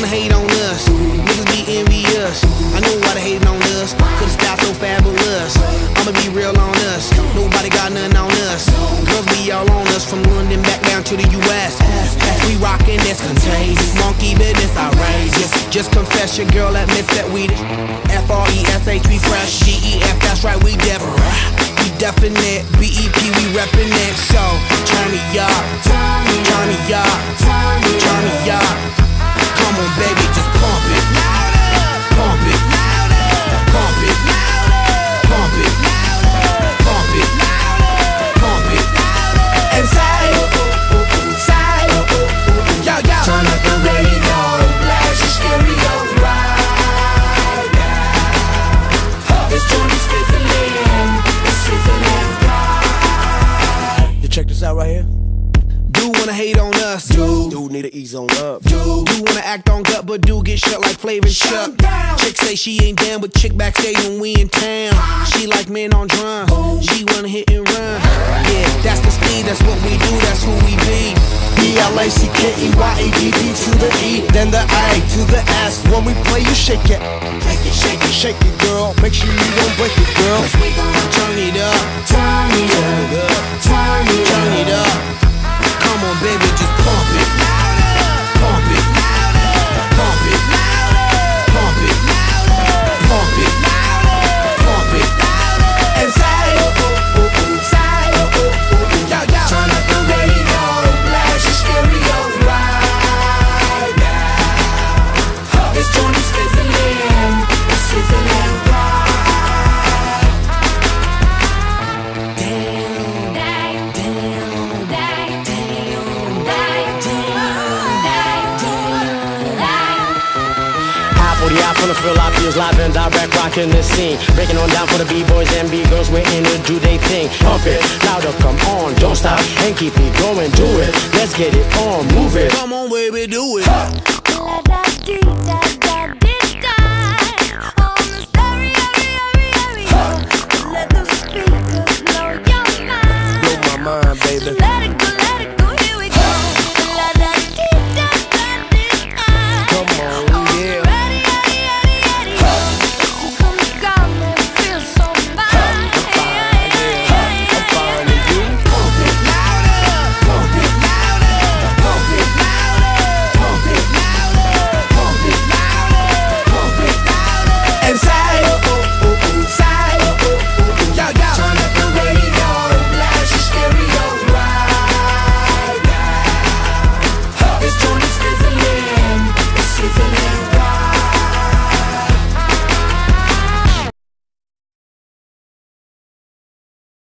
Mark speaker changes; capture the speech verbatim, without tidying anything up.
Speaker 1: hate on us, niggas be envious. I know why they hating on us, cause the style so fabulous. I'ma be real on us, nobody got nothing on us. Girls be all on us, from London back down to the U S As we rockin', that's contagious. Monkey business outrageous. Just confess your girl admits that we F R E S H, we fresh. G E F, that's right, we def. We definite. B E P, we reppin' it. So, turn me up, turn me up, turn me up. Come on, baby, just pump it, pump it, pump it, pump it, pump it, pump it, and say, say, yo, yo.
Speaker 2: Turn up the radio, blast your stereo right now. This joint is fizzling, it's sizzling right.
Speaker 1: You check this out right here. Do wanna hate on us,
Speaker 3: Dude, dude need to ease on up.
Speaker 1: do do wanna act on gut, but do get shut like Flavor and Chuck. Chick say she ain't down, but chick backstage when we in town. She like men on drums, she wanna hit and run. Yeah, that's the speed, that's what we do, that's who we be.
Speaker 3: B L A C K E Y A D D to the E, then the A to the S. When we play, you shake it, shake it, shake it, shake it, girl. Make sure you don't break it, girl.
Speaker 2: Cause we gon'
Speaker 1: Turn it up,
Speaker 2: turn it up, turn it up,
Speaker 1: turn it up. Come on, baby, just pump it, pump it, pump it, pump it, pump it, pump it, and say, say, yo, yo.
Speaker 2: Turn up the radio, blast your stereo right now. This joint is fizzling, it's sizzling right.
Speaker 4: I finna feel like feels live and direct, rocking the scene. Breaking on down for the B-boys and B-girls, we're in to do they thing. Pump it, louder, come on, don't stop, and keep it going, do it. Let's get it on, move it.
Speaker 1: Come on, baby, do it.